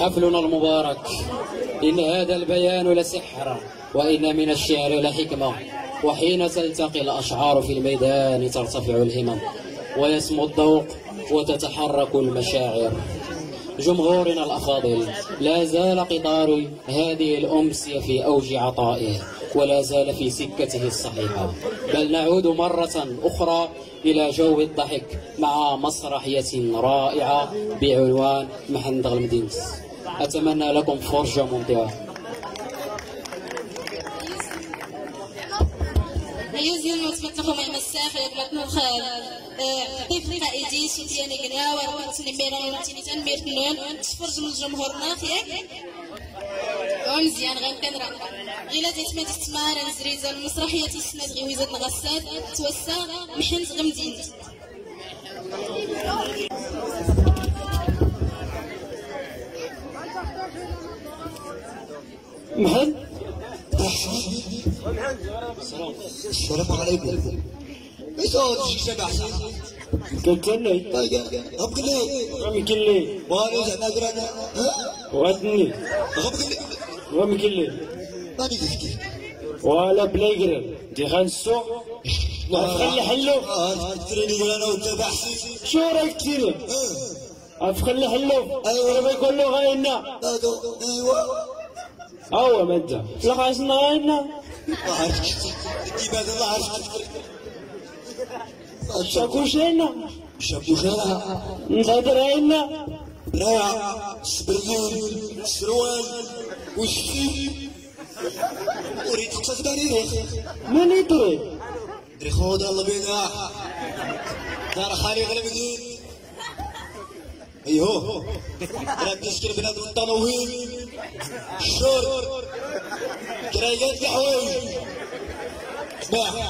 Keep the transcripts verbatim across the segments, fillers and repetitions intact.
حفلنا المبارك. إن هذا البيان لسحر، وإن من الشعر لحكمة، وحين تلتقي الأشعار في الميدان ترتفع الهمم ويسمو الذوق وتتحرك المشاعر. جمهورنا الأفاضل، لا زال قطار هذه الأمسية في أوج عطائه، ولا زال في سكته الصحيحة، بل نعود مرة أخرى إلى جو الضحك مع مسرحية رائعة بعنوان محندق المدينس. أتمنى لكم فرجة ممتعة. يزين نتمتلخو مع مساخ يبلاتنا الخال ضيف القائدي سوتيان قنا ورمت نميرون ونتيني تنمير تنون تفرج من الجمهور ناخيك ومزيان غنكن راه غيلا تسمات تسمار نزريزه المسرحيه تسناد غي وزاد نغسات توسع محنت غمدين محن السلام عليكم. ايش هاد الشيء تبع كنتني غب قلي غم كلي وانا زعما قرانا واتني غب قلي غم كلي ماني تفكير ولا بلايقرن دي غنسو خلي حلو تريني قرانا وتبع شو رايك تيري افخلي حلو ايوا ما يقول له غاينا ايوا اوا مدا لا خاصنا غاينا ما عرفتش كيما هذا ما عرفتش شاكو شينا شابو خيرها نهضر عينا رايع سبريون سروال وشفي وريت تخدمني ريخ من يدري دري خود الله بينا دار خالي غلبدين ايهو راه تشكيل بنادم الطنوين الشور كرايات الحوايج اسمع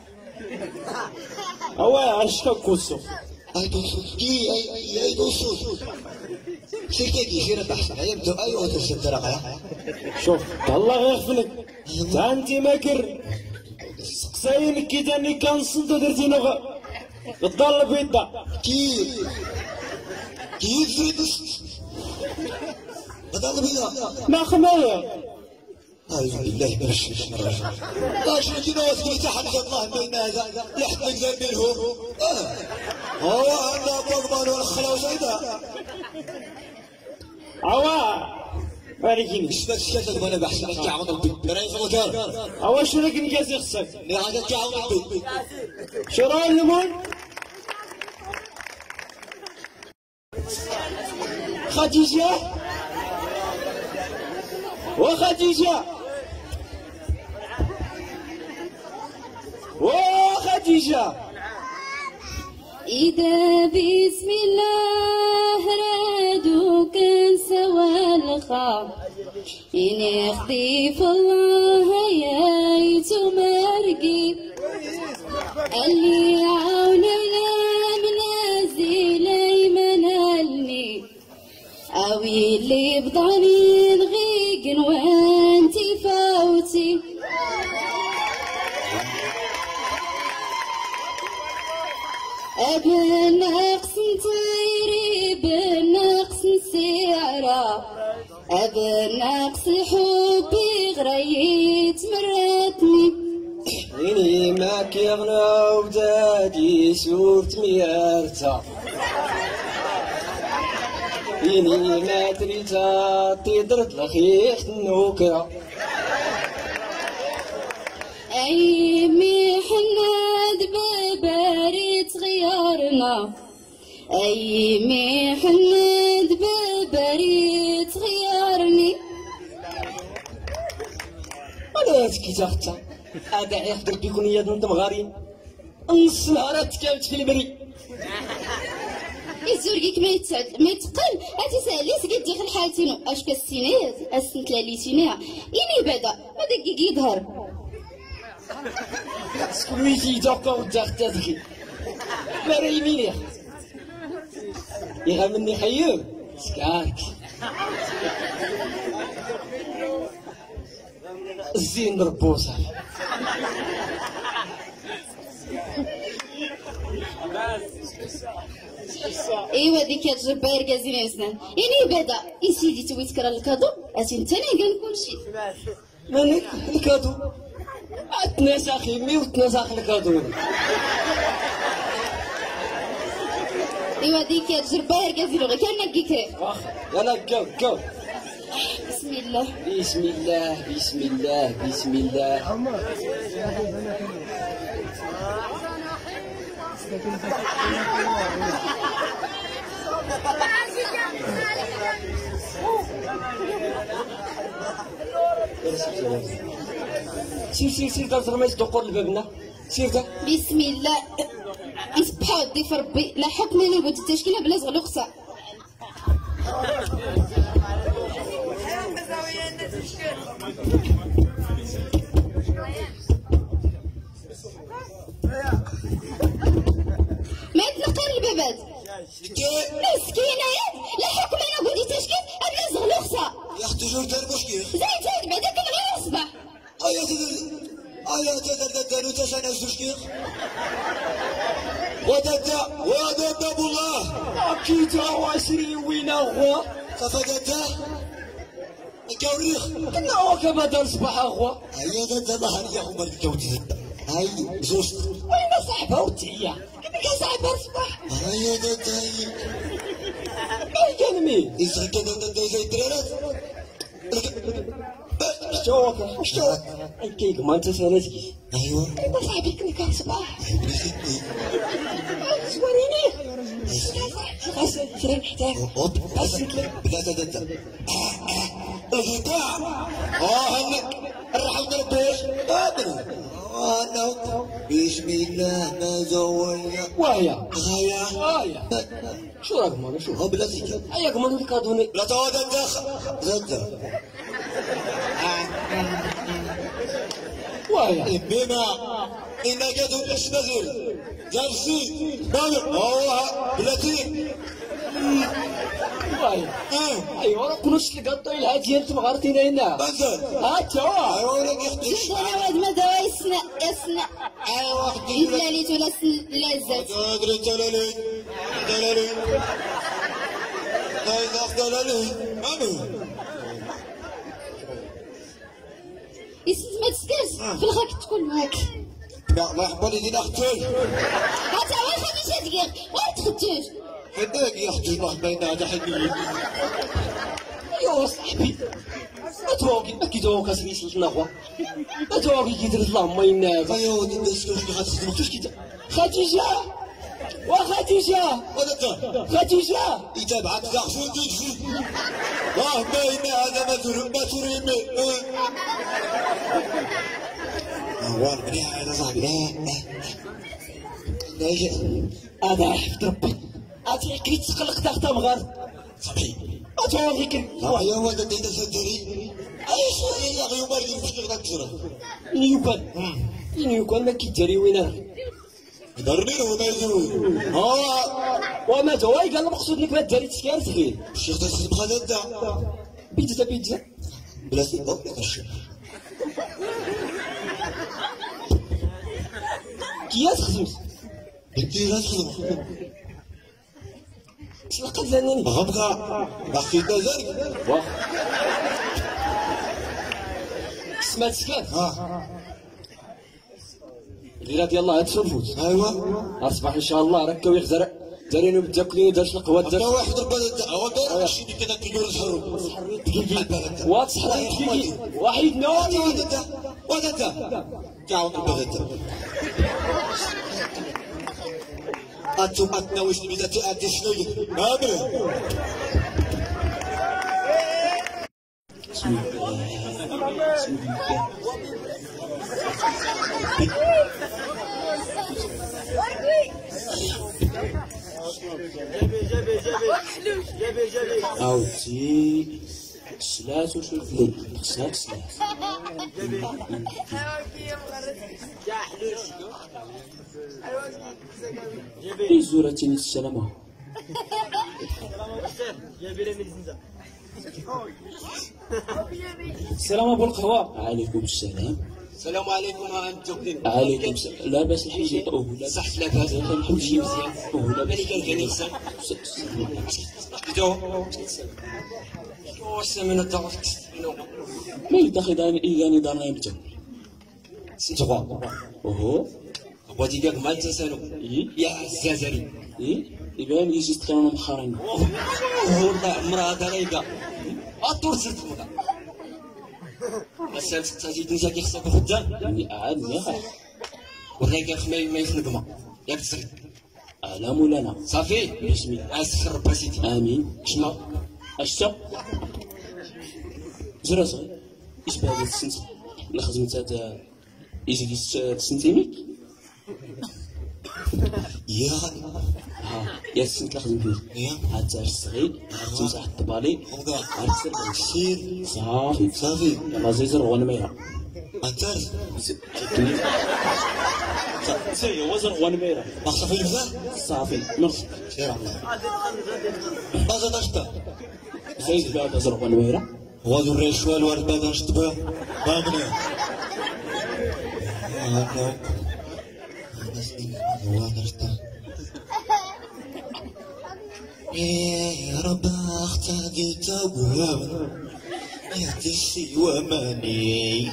هو عرشك كوسو اي دوسو كي اي اي دوسو شركة كيجينا بحث عليا بدو اي اوتو سنترا شوف الله غيغفلك تا انتي ماكر سقساينك كي تاني كنصنتو درتينا غضال البيضة كي كي فريدس غضال البيضة ما خمايا أعوذ بالله من الشيطان الرجيم. لا شنو كي نواس كي تحت الله بين هذا لحد نقدر منهم. هو عندنا بغبان والخلا وزيدا. عوا مالكيني. ايش بك سكتك وانا بحث عن تعاون البيت. انا يفهم كان. عوا شنو راك نقاسي خصك؟ اللي هذا تعاون البيت. شو راه الليمون؟ خديجة وخديجة وخديجة إذا بسم الله رادو كان سوى الخا إن يخطيف الله يا يتمرقي اللي عاوننا منازل يمنالني أو اللي بضاني نغيق وانتي فوتي أبن نقص نطيري بنقص نسيعرة أبن نقص حبي غريت مرتني إني ما كيغنى ودادي سورت ميارتا إني ما تريتا تدرت لخيخ النوكرة أي محناد بباريت غيارنا أي محناد بباريت غيارني أنا هاتكي تاختا هذا يخدر بيكون يد نتم غارين نص نهارات كامت في البري يزورقيك ما يتسعد ما يتقل هاتي سالي سقيت ديخل حالتينو اش كالسينات السنت لاليتينيها إني بدا هذا كيك يظهر سكوي كي يتوقع وداختا ذكي ما راه يميني يغا مني خيوم سكاك الزين ربوسه ايوا ديك الجبار كازين اسنان يعني بدا يا سيدي توي تكرا الكادو اتي انت انا قال كلشي مالك الكادو تنسخ يمي وتنسخ الكادو ايوا ديك الجبار كازين غير كان نكيكري واخا يلا كاو كاو بسم الله بسم الله بسم الله بسم الله سير سير سير دار رميس دقور لبابنا سير دا بسم الله يسبحوا ضيف ربي لا حكم انا بغيت التشكيله بلا زغلوقصه ما يتنقل البابات مسكينه ياك لا حكم انا بغيت التشكيل بلا زغلوقصه يا اختي جور دار مشكل زيد بعدا كان غير الصباح ايا تدر ايا تدر دارو تشانا زوجكي ودتا ودتا بالله اكيد وعشرين وين هو تفدتا الكوريخ كنا هو كما دار صباح اخوا هيا دتا ظهر يا عمر الكوتي هاي زوج وين صاحبها وتعيا كيف صاحبها الصباح هيا دتا هي ما كان مين يزغ كذا دتا زي الدرارات شوك شوك الكيك ما انت سالتك ايوه ايوا صاحبي كنا كان صباح زوريني خاص شري نحتاج بس بلا تدتا الغداء اه هنك الرحم دربيش ادري انا بسم الله ما زوينا وهي غايا غايا شو راك ماما شو بلا زيت اياك ما نكادوني لا تعود الدخل زبده وهي بما انك تبلش نزل جالسي بالك اوه بلاتين وهي ايوا كلش لقطو الهاد ديال مغارتين هنا بنزل ها توا ايوا ولا كيخدش انا واد ما دوا يسنا يسنا ايوا خدي يدلاليت ولا لازات ادري تلالي تلالي لا يزاق تلالي مامي يسد ما تسكاش في الغاك تكون معاك لا الله يحفظ لي اختي هاتا وين خديتها دقيق وين تخديت حداك يا اختي الله بين هذا حدي يا صاحبي ما تواقي ما كيتواقع سميت لنا اخوا ما تواقي كيدير اللهم ينادى ايوا ودي باش كيفاش غتخدم كيفاش كيتا خديجه وخديجه ودتا خديجه يتابعك تاخذ تجي الله بين هذا ما تر ما تريمي هو مليح هذا صاحبي لا انا حفظ ربي عرفتي كي تقلق تحت مغار صبحي اتواضي كي يا ولد انت تدري ايش يا غيوم اللي مشكل غتجرى نيوكان نيوكان ما كيداري وين درني وما يزوي هو وما جواي قال المقصود انك ما داري تسكار تخيل الشيخ تسد بخدادة بيتزا بيتزا بلا سيبا بلا الشيخ كيا تخدم بدي لا تخدم تلقى زانني غبغا باقي ذلك واخ سمعت سكات ها الليله ديال الله تفوت ايوا اصبح ان شاء الله راك ويخزر دارينو بالتاكلين ودارش القهوه دار واحد ربا هو دار شي كذا كيدير الحرب دقيقه واتسحر دقيقه واحد نوعي ودتا ودتا تعاود بغدا انتم اتناوش بدا تأدي شنو نابل بسم الله بسم الله عاودتي سلاس وشوف لي خصك سلاس اي زورتيني السلامة السلام ابو القهوة. عليكم السلام. السلام عليكم انتم. عليكم السلام. لاباس الحاج اوه لاباس صح لاباس الحمد لله مزيان اوه لاباس ملي كان كان يخسر شفتو واش من الدور ما يدخل إيجاني دارنا يمتن سنتوا اوه غادي كاك مع التسالم يا عزازري ايه يبان يجي تقرانا مخارين والله عمرها طريقه اطرزت مكا بس تزيد نسا كيخصك خدام عاد يا اخي وراك خمي ما يفنقما ياك تسري على مولانا صافي بسم الله اسخر ربا سيدي امين شنو اشتا زرا صغير ايش بهذا السنت الخدمه تاع يجي سنتيميك يا ها يا السنت الخدمه يا هاد الصغير تمسح الطبالي عاد سير صافي صافي يلا زيزر وانا ميرا انت سير وزر وانا ميرا ما صافي البدا صافي مرس سير الله ماذا تشتا زيد بعد وزر وانا ميرا وادو الريشوال وارد بعد اشتبه باغني يا رب اختادي تواب يا دشي وماني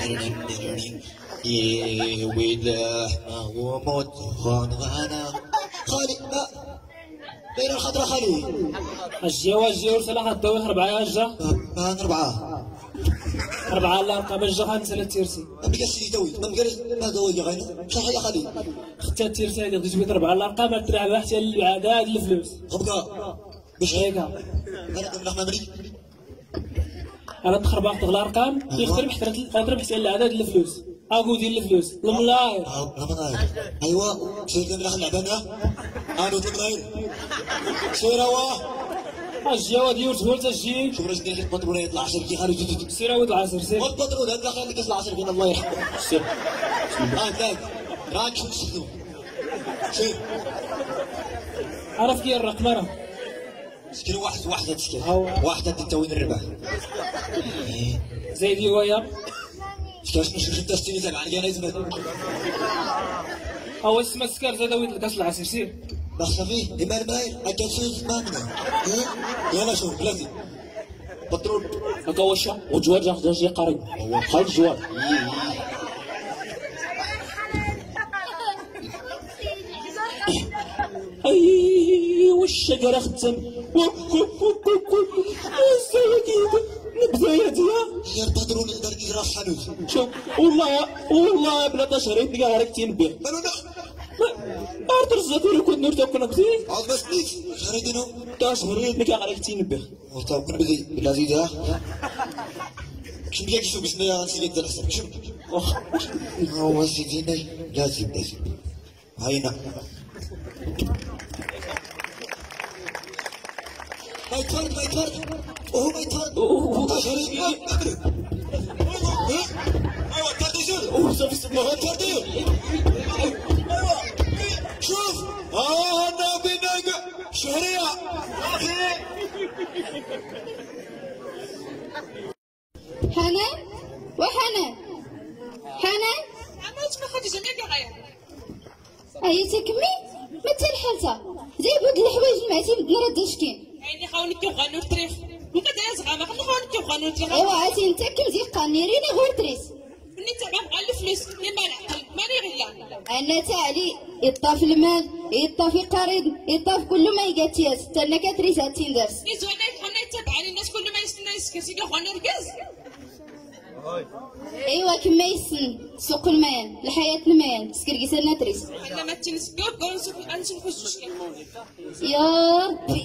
يا ويلاه هو موت غانا خالي لا بين الخضرة خالي الجي والجي وسلاح الدوي أربعة يا جا بان أربعة أربعة لا أرقام الجا خمسة تيرسي ما بقاش لي دوي ما بقاش ما دوي يا غينو صح يا خالي اختي تيرسي هذيك تجبد أربعة لا أرقام تلعب واحد العداد الفلوس غبقى باش هيك انا نروح مامري أنا تخرب أخذ الأرقام يخترب حتى تضرب حتى العداد الفلوس أقول ديال الفلوس الملاير الملاير أيوا سير كان داخل لعبانا أنا الملاير سير هو الجواد يورس هو الجي شوف رجلي غير البطرون يطلع عشر كي خارج سير ود العصر سير البطرون هذا داخل اللي كيطلع عشر فينا الله يرحمه سير اه ذاك راك شو تشدو سير عرف كي الرقمرة سكر واحد واحدة تسكر هو. واحدة تتوين الربح زيدي ويا سكرش مش شفت تشتري تبع على جنازة أو اسمه سكر زاد ويد الكاس العصر سير بخشى فيه إما الملاير أكل شيء ما منه يلا شوف بلازي بطرون أكوشة وجوار جاك جاجي قريب خالد جوار أي والشجرة ختم الزواجيد نبذاياتها يا البطرون يقدر يجرى في حانوت شوف والله والله بلا تشريط تلقى هارك تنبه مالو لا أرتر الزاتور يكون نور تاكل كثير عاود بس بليز شريتينو تشريط تلقى هارك تنبه وطاب كل بدي بلازي ده شو بيجي شو بسم الله نسيت ده الحسن شو هو سيدي لازم لازم هاينا ما يتفرد ما يتفرد وهو ما يتفرد شريت ايوه ترديزون أوه صافي صافي ما ترديزون شوف اه انا بينك شهريه حنان وحنان حنان أنا أسمع خديجة ما كغير أي تكمي ما تلحلتها زي بود الحوايج المعتين بدنا رد شكين عيني خاوني كيبغانو التريخ مكا دايز غاما خلي خاوني كيبغانو التريخ ايوا عاتي انت كم زي قانيريني غير تريس مني تبع بغا الفلوس يما العقل ماني غيا انا تاعلي يطاف المال يطاف قريض يطاف كل ما يقاتياس تانا كتريس هاتين درس يزوانا يبغانا يتبعني الناس كل ما يستنى يسكت يقول خوانا ركز ايوا كما يسن سوق الميان الحياة الميان سكرقيس لنا تريس انا ما تنسكو قول نشوف نشوف الجوج يا ربي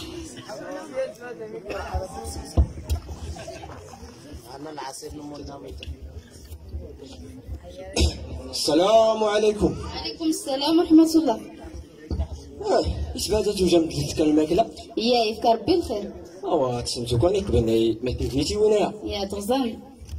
السلام عليكم عليكم السلام ورحمة الله اه ايش بعد توجم تتكلم الماكله يا يفكر ربي الخير اوا تسمتو كون يكبن ما تنفيتي ولا يا تغزاني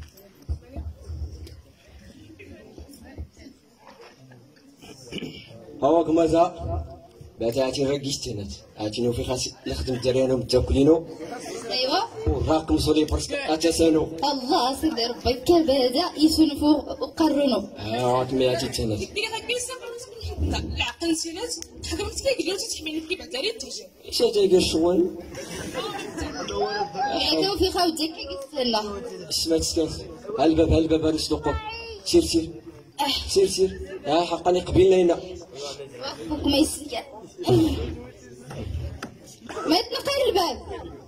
هو كمازا بعد عاتي غير كيستينات عاتينو في خاص نخدم الدراري انا متاكلينو ايوا راكم صولي برسك اتسانو الله سيدي ربي كبدا يسنفو وقرنوا اه تمياتي تنات ديك هاك بيسا العقل نسينات تحكمت فيك لو تتحمل كيف عتاري ترجع اش تايقر شوان حياتو في خاوتك يستنى سمعت سكات هالباب هالباب نسلقو سير سير سير سير ها حقا قبيلنا هنا فوق ما يسيا ما يتنقر الباب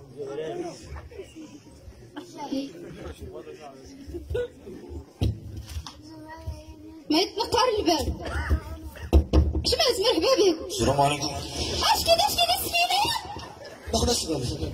ما يتنقر الباب اش مالك مرحبا بك السلام عليكم اش كذا اش كذا السكينه باخذ السبب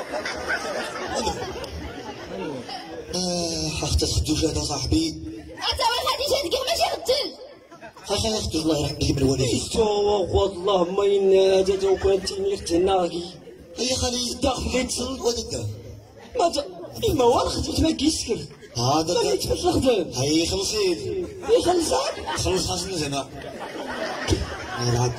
اه اختي خدوش هذا صاحبي انت وين غادي تهدك ماشي غدل خاصة ياخدو الله يرحم بك بالوالدين استوى والله ما ين هذا تو كنت نيخت هناكي هيا خلي داخل تصل ودك ما جا إما هو خديت ما كيسكر هذا ما كيتفاش الخدام هيا خلصيت هيا خلصات خلص خاصني زعما نلعب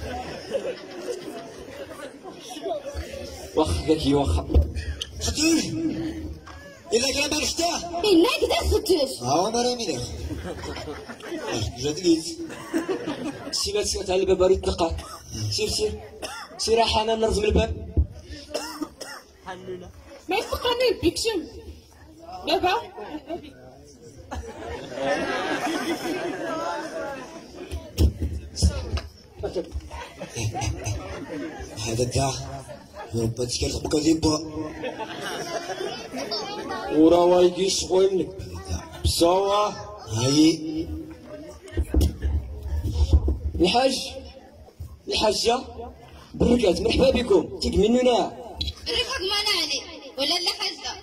واخا كي واخا خدوش إلا كان ما نفتاه إلا كدا خدوش ها ما رامي لك جات قيت سيبات سيبات على الباب ريت تلقاه سير سير سير حنان نرزم الباب ما يتقني بيكشم بابا هذا كاع ربما تكلم بك ديبا ورا وايكي شغل بصوا هاي الحاج الحاجة بركات مرحبا بكم تكمنونا الرفق ما نعني ولا لا حاجة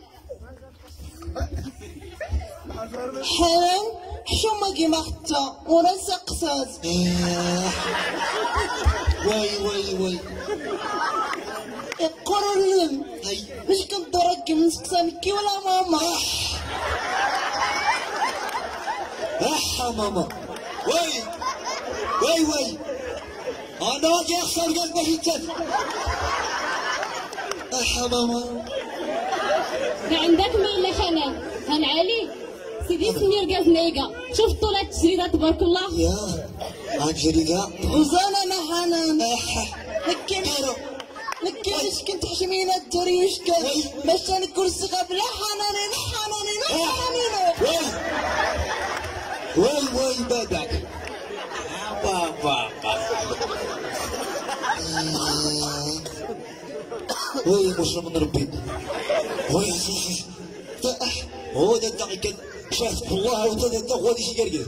حرام حشومة كيما حتى ورا سقسات واي واي واي يقرلم هاي مش كنضرك من سقسانكي ولا ماما احا ماما واي واي واي انا واجي اخسر قلب حيتان احا ماما عندك مين حنان هن علي سيدي سمير قاز نيقا شوف طولات الجريدة تبارك الله يا عاد جريدة وزانا انا حنان لكن لكن اش كنت حشمينا الدري وش كان باش الكرسي قبل حنانين حنانين حنانين واي واي بدك بابا واي مشرب من ربي واي سيسي هو ده الدقي كان شاف الله وتدا تا غادي شي قرقر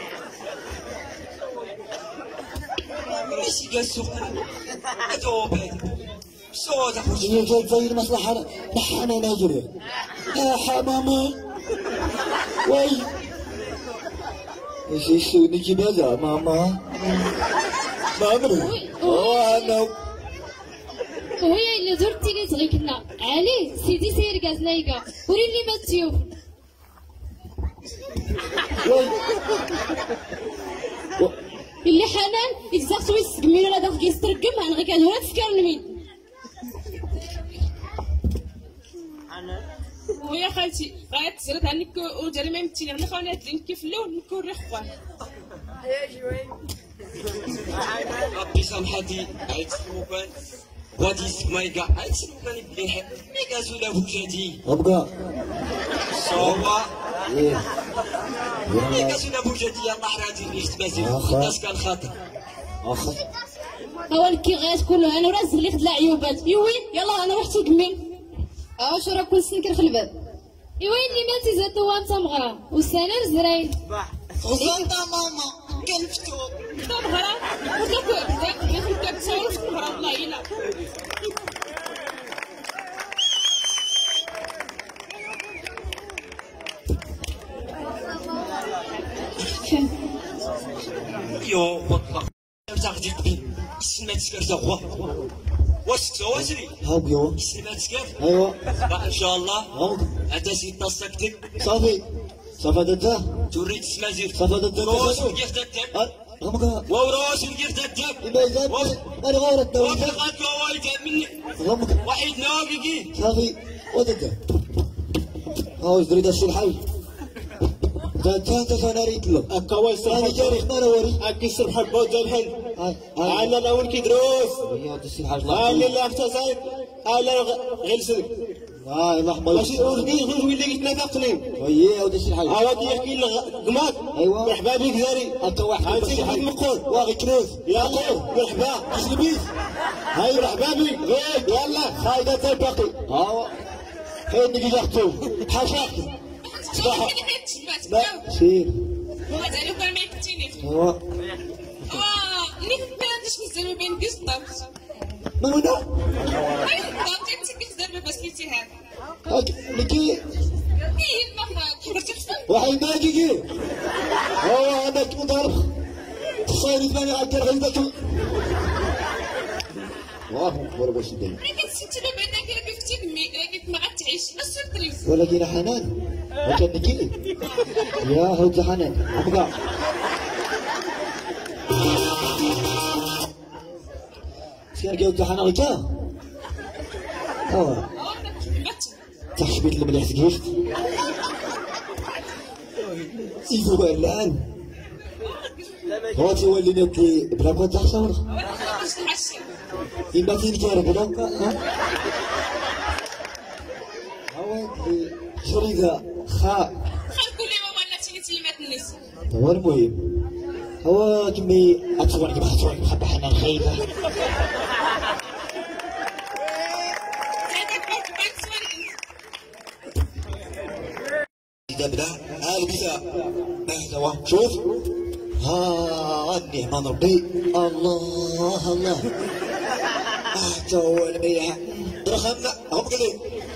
ماشي قال السوق اتوبات صوت اخويا هي جاي زي المصلحه نحن نجري يا حمامه واي ايش ايش نجي بدا ماما ماما اه انا وهي اللي زرت تيجي تغيكنا علي سيدي سير قاز نيقا وري اللي ما تشوف اللي حنان يجزاك شوي السقمين ولا داك كيسترقم عن غير كادو لا تفكر المين ويا خالتي غاية تزرد عنك وجري ما يمتيني من خوانات لين كيف اللون نكون ريح خوان ربي سامحتي عيت سموكان غادي سمايكا عيت سموكان بليح ميكا زولا بوكاتي ابقى صوبا ميكا زولا بوكاتي يلا حراتي اللي اختبازي الناس كان خاطر اخر هو الكي غاز كله انا وراه اللي خد عيوبات يوي يلا انا رحت تكمل اه شو راه كل سنكر في الباب ايوا اللي ماتي زاد هو انت مغرى والسلام زرين غزانتا ماما كان فتوك انت مغرى وتاك هكذاك يا اخي كتصور في المغرى والله الا يو والله تاخدي قبيل السلمة تسكر تا هو واش تواجري هاو يو السلمة تسكر ايوا ان شاء الله انت سي طاسكتك صافي صافا دتا توريت السمازير صافا دتا كيف دتا غمقها ووراش نقير تجاب إما يزاد أنا غير الدولة وفقات ووالي جاب مني غمقها وحيد ناقي صافي ودك هاو جريد الشلحي جانتا سناريت له أكوي أنا سرحب جاري ما نوري أكي سرحب بوجه الحل هاي هاي أنا نقول كي دروس يا تسيل حاج قال الله لي اختصاص أنا غلسل هاي لحظة ماشي أورجي غير اللي يتنافقني وياه ودسيل حاج أودي يحكي لي قماك أيوة. مرحبا بك زاري أنت واحد أنت بس حاج مقول واغي كنوز يا قول مرحبا اش لبيس هاي مرحبا بك غير يلا خايدة تلبقي هاو فين نجي نختو حاشاك صباح لا سير ومازال كان ما يكتيني هو اه اللي ما عنديش مزال بين قسطه ما هنا اي ضابطي انت كتزرب بس كنتي هذا هاك لكي ايه المفروض حضرتك فين واحد ما يجي هو عندك مضارب تصيري ثمانية على الكرهيدة الله أكبر باش يدير انا كنت دابا انا كنت كفتي بمي قلت ما غاتعيش بس سيربريز ولكن حنان وكان نكيل يا هوت حنان أبقى سير جاوت حنان رجال اه تحشبيت اللي مليح سكيفت إذا بقى الآن هو تولي نبكي بلا كنت تحشور إما فين كارب بلا هو شريدة خاء خلكوا لي ماما لا تيني ما تنس هو المهم هو كمي أتصور كما أتصور كما حبة حنان خايبة هذاك بارك بارك سوالي إذا بدا آل بيسا نهزوا شوف ها النعمان ربي الله الله أهتو الميلة درخمنا هم قلي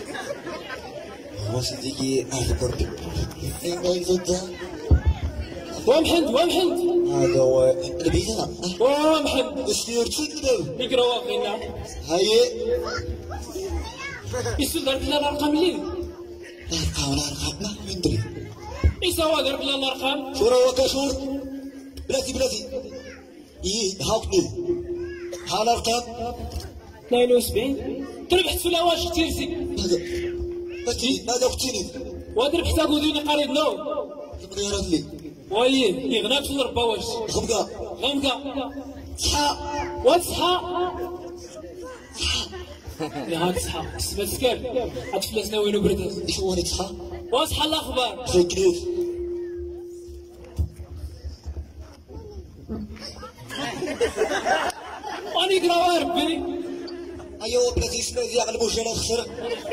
هو صديقي أهل قربي إنه يفضل ومحمد ومحمد هذا هو البيسا ومحمد السير تسلم نقرا واقينا هاي يسول ضرب لنا الارقام اللي الأرقام الأرقام ما ندري يسوى ضرب لنا الارقام شورا وكشور بلاتي بلاتي إيه هاكني ها الأرقام اثنين وسبعين تربحت في الاواش كثير زي هذا باتي هذا وقتيني وادرب حتى قودوني قريب نو المديرات لي ويين يغناك في الرباواش خمقة غمقا صحا وتصحى يا هاك صحى سمعت سكاب عاد فلاسنا وينو بردات إيش هو نتصحى واصحى الاخبار خير كيف واني يقرا ربي أيوة بلاتي اسمه ذي يغلبوا جانا خسر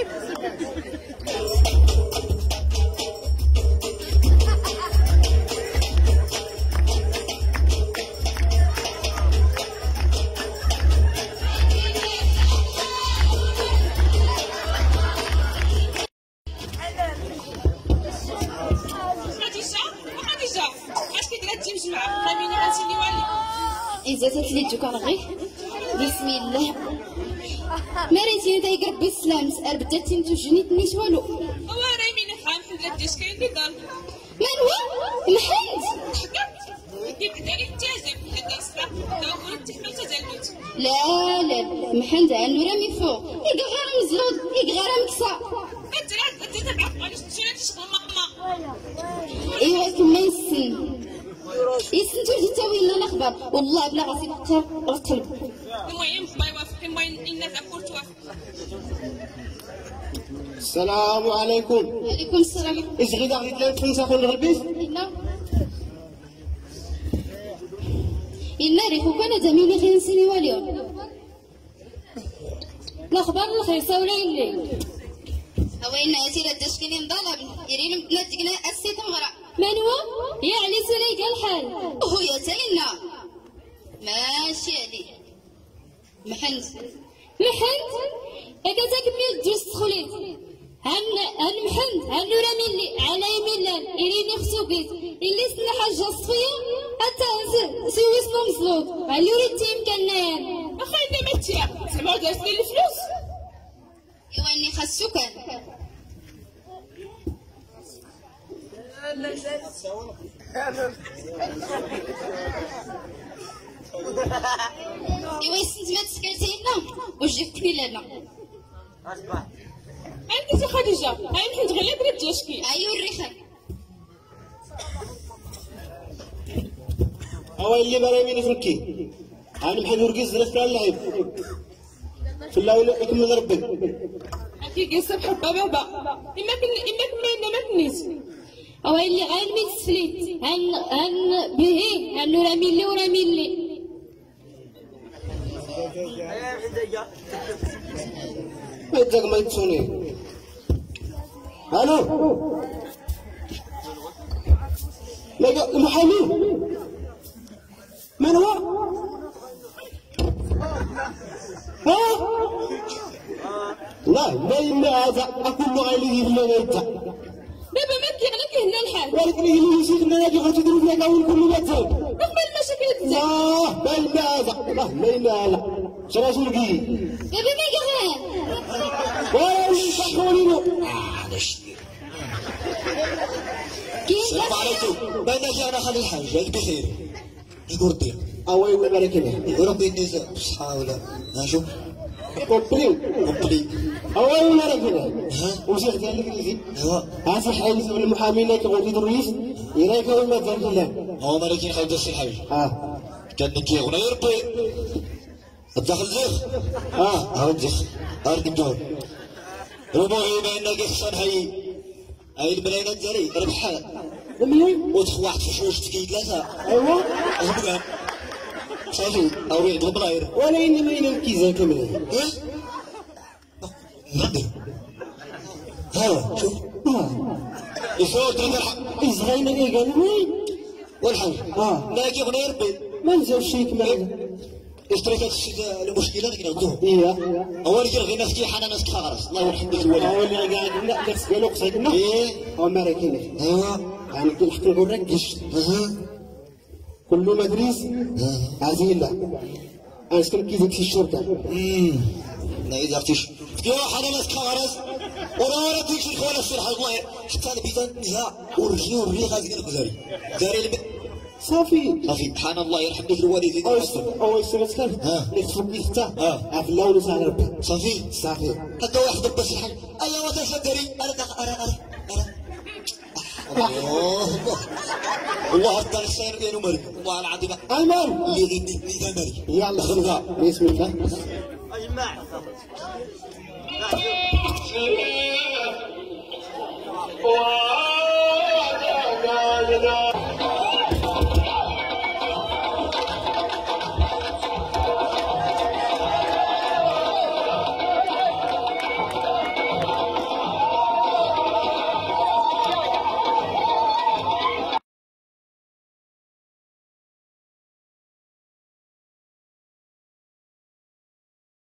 إذا تتلي تكرغي بسم الله مريتي تايق ربي السلام سأل بدات تنتجني تنيت والو هو راهي من خام حمد ديش كاين اللي دار من هو محمد يبدا يتجازف هذا يسمع دور التحمل تزلت لا لا محمد عنو راه من فوق يقع غير مزلود يقع غير مكسا انت لا انت تبعك علاش تشري تشغل ماما ايوا كما يسن يسنتو جيتاوي لنا الاخبار والله بلا غاسي تختار القلب المهم ما يوافق المهم ان تاكل توافق السلام عليكم وعليكم السلام ايش غير غادي تلاقي فلوس اخو الغربيس إلا إلا ريحو كان زميلي خير نسيني واليوم الأخبار الخير ساولا الليل هوين ناتي لا تشكيلي نضرب يرين نتقنا السيت مغرا من هو؟ يعني سليك الحال هو يا تينا ماشي علي محنت محنت هكذا كمية جوز تخليت هن هن محنت هن رامي اللي على يمين إريني خسوكيت اللي سنا حاجة صفية حتى سوي سنو مزلوط على يريد تيم كان نايم اخي انت متيا سمعوا دازني الفلوس ايوا اني خاصو كان إيوا يسنت ما تسكرتي لنا وجبتني لنا. عندك خديجة عين حيت غير بغيت تشكي. أيوا الريحان. هو اللي برامي نفركي انا محل ورقيز نفر اللعب في الاول يكمل ربي أكيد قصة بحبة بابا إما كن إما كنا ما كنيس أو اللي غير من سليت هن هن به هن رامي لي ورامي لي. هذاك ما يتصوني الو لا المحامي من هو؟ ها؟ لا ما يمنع هذا أكل عليه بالله يبدا دابا ما كيعنيك هنا الحال ولكن اللي يجي لنا نادي غادي تديروا فيها كاول كل ما تزاد قبل المشاكل تزاد. لا ما يمنع هذا لا ما يمنع لا شرا شرقي دابا ما كيغان ولا اللي يصحوا له علاش كاين السلام عليكم بان جانا خلي الحاج ياك بخير يقول دير أوي ولا بارك الله وربي النساء بصحة ولا ها شوف كومبلي كومبلي أوي ولا بارك الله ها وش قال لك اللي ايوا هذا حي من المحامين اللي كيبغوا يديروا الرئيس يراك أول ما دار الله هو مالكين خايف داس الحاج اه كان نكي غنى يربي الدخل زيخ اه ها زيخ ارد الجول ربوعي بانك يخصن هي هاي الملايين الداري ربحها مليون وتخ واحد في شوش تكي ثلاثة ايوا غبقان صافي او يغضب البلاير ولا انما الى الكيزه كامل نقدر ها شوف اه يفوت هذا الحق ازغينا ايه قال وين والحاج اه لا كي غنى يربي ما نزل شيء كمان اشتريت هذا المشكله اللي كناخذوه ايه اول كي غير نفتي حنا ناس خلاص الله يرحم لك الولد هو اللي قاعد لا درس قالوا قصيدنا ايه هو ما راكينش ايوا يعني كل الحق نقول ركز اها كله مدريس عزيز لا انا سكن كيزك في الشرطه امم لا اذا اختيش يا حنا ناس خلاص ورا ورا تيجي شي خونا السرح الله حتى البيتان نها ورجي ورجي غادي نقدر داري صافي صافي سبحان الله يرحم لك الوالدين اول اول سنه كان ها. اللي خصك يفتح اه. عارف اللون وسع ربي صافي صافي هكا واحد بس الحاج ايوا وتصدري انا انا انا انا الله الله اكبر السير ديالو مري والله العظيم ايمن اللي غيدي لي مري يلا خذها بسم الله وَأَنَا